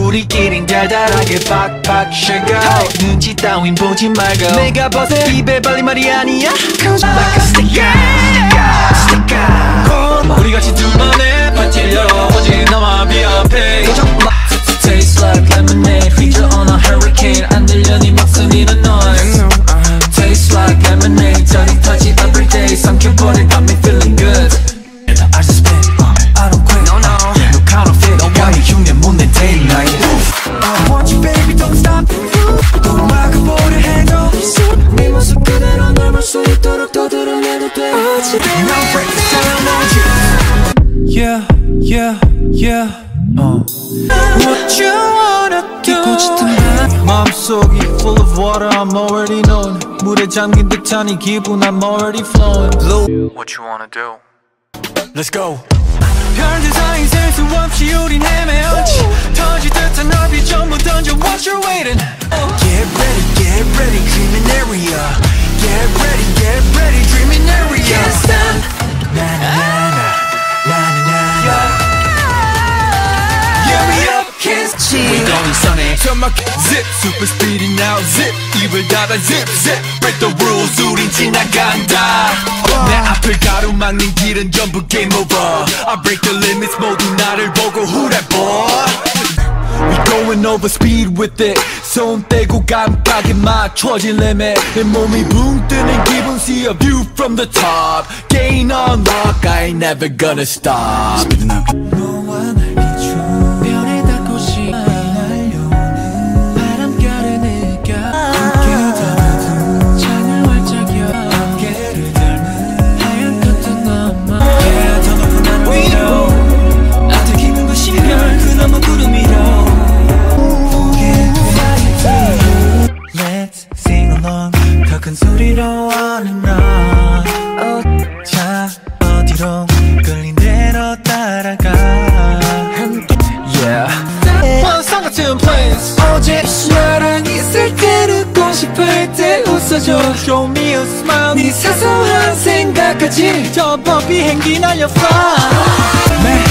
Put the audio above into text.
우리끼린 달달하게 팍팍 sugar 눈치 따윈 보지 말고 내가 벗어 입에 발린 말이 아니야 Cause I'm like a sticker 우리 같이 둘만의 파티를 열어보지 너만 비합해 Taste like lemonade 휘저 on a hurricane 안 들려 네 목소리는 noise Taste like lemonade 저리 터지 every day 삼켜버린 got me feeling good I just spit I don't quit no no counterfeit 너와의 흉내 못 내 day night I want you baby don't stop 또 막아보려 해도 네 모습 그대로 널 볼 수 있도록 더 드러내도 돼 어찌 baby I'm free to say I want you Yeah yeah yeah What you wanna do 마음속이 full of water I'm already known 물에 잠긴 듯한 이 기분 I'm already flowing What you wanna do Let's go 별들 사이 셀 수 없이 우린 헤매었지 터질 듯한 넓이 전부 던져 What you're waiting get ready dreaming area Get ready dreaming area Can't stop na na na na na na na We going sunny 전막 zip super speedy now zip 입을 닫아 zip zip break the rules 우린 지나간다 내 앞을 가로막는 길은 전부 game over I break the limits 모두 나를 보고 who that boy We going over speed with it 손 떼고 깜빡이 맞춰진 limit 내 몸이 붕 뜨는 기분 see a view from the top gain on lock I ain't never gonna stop Speeding up 너와 날 비춰 별에 닿고 싶어 날려오는 바람결을 느껴 굵게 담아둔 창을 활짝 여 안개를 닮은 하얀 커튼 너머 Yeah 더 높은 하늘 위로 아득히 시 별 그 너머 구름 위로 Let's sing along 더 큰 소리로 on and on 자 어디로 끌린 대로 따라가 Yeah 환상 같은 place 어제 나랑 있을 때 웃고 싶을 때 웃어줘 Show me a smile 네 사소한 생각까지 저 비행기 날려 fly